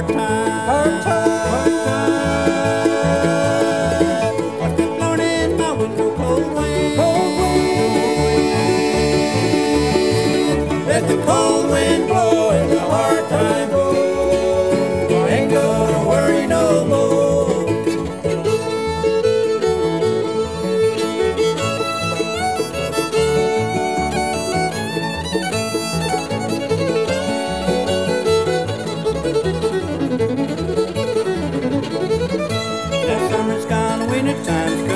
hard time. Hard time. What's that blowing in my window? Cold wind. Cold wind. Let the cold wind blow and the hard time go. I ain't gonna worry no more. That summer's gone, winter time's